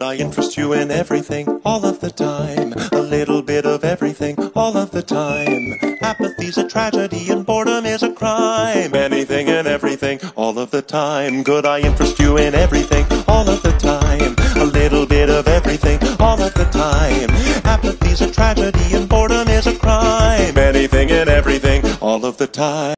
I interest you in everything, all of the time. A little bit of everything, all of the time. Apathy's a tragedy and boredom is a crime. Anything and everything, all of the time. Could I interest you in everything, all of the time? A little bit of everything, all of the time. Apathy's a tragedy and boredom is a crime. Anything and everything, all of the time.